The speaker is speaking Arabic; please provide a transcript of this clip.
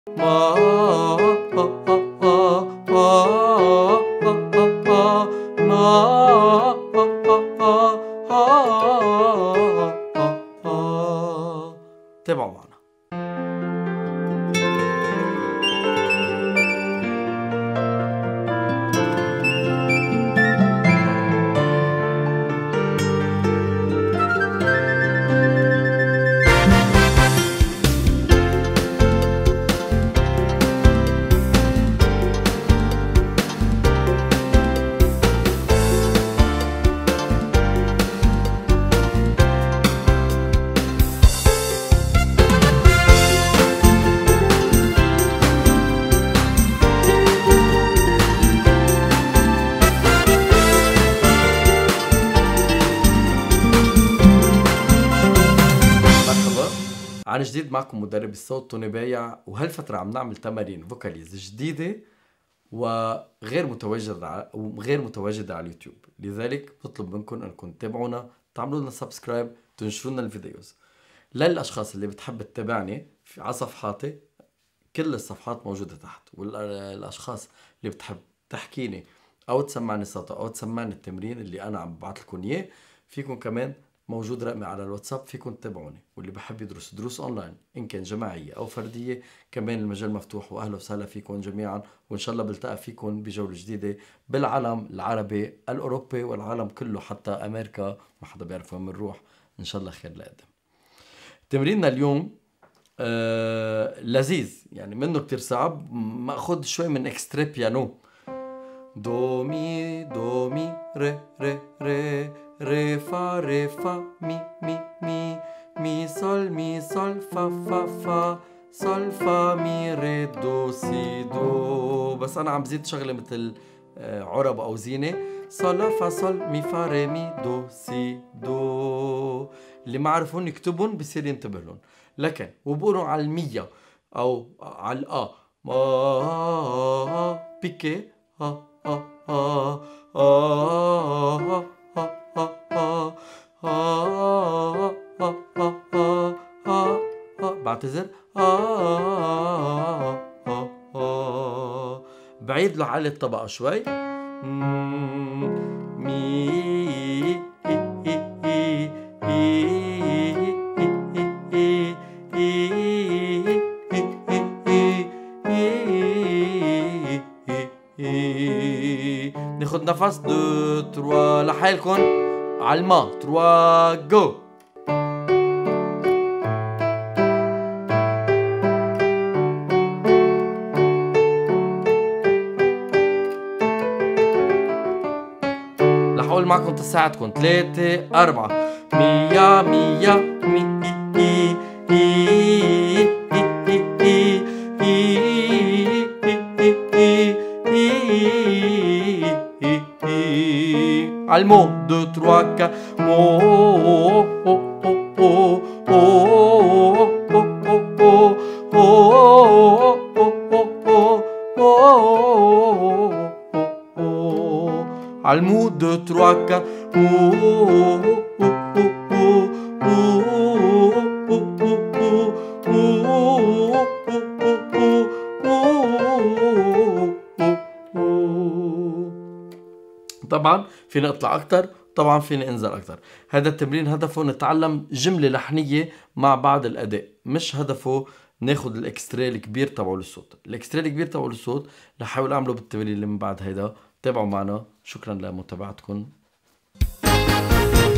تابعوا معنا. عن جديد معكم مدرب الصوت توني بايع، وهالفترة عم نعمل تمارين فوكاليز جديدة وغير متواجدة على اليوتيوب. لذلك بطلب منكم انكم تتابعونا، تعملوا لنا سبسكرايب، تنشروا لنا الفيديوز. للاشخاص اللي بتحب تتابعني على صفحاتي، كل الصفحات موجودة تحت، والاشخاص اللي بتحب تحكيني او تسمعني صوت او تسمعني التمرين اللي انا عم ببعث لكم اياه، فيكم كمان موجود رقمي على الواتساب، فيكم تتابعوني. واللي بحب يدرس دروس اونلاين ان كان جماعيه او فرديه، كمان المجال مفتوح، واهلا وسهلا فيكم جميعا. وان شاء الله بلتقى فيكم بجوله جديده بالعالم العربي الاوروبي والعالم كله، حتى امريكا ما حدا بيعرف وين بنروح. ان شاء الله خير لقدام. تمريننا اليوم لذيذ، يعني منه كتير صعب، ماخذ شوي من اكسترا بيانو. دو مي دو مي ري ري ري ري فا ري فا مي مي مي مي سول فا فا فا سول فا مي ري دو سي دو. بس انا عم بزيد شغله مثل عرب او زينه. سول فا سول مي فا ري مي دو سي دو. اللي ما عرفون يكتبون بصير ينتبه لهم، لكن وبقولوا على المية او على بيكي بعتذر. بعيد له على الطبقة شوي. مي ناخد نفس 2 3 لحالكم على الماء. 3 جو. رح اقول معكم تساعدكم. 3 4 مية مية مي Almo 2 3 4 Almo 2 3 طبعا فينا اطلع اكتر، طبعا فينا انزل اكتر. هذا التمرين هدفه نتعلم جملة لحنية مع بعض الاداء، مش هدفه ناخد الاكسترا الكبير تبعه للصوت. الاكسترا الكبير تبعه للصوت رح احاول اعمله بالتمرين اللي من بعد هيدا. تابعوا معنا. شكرا لمتابعتكم.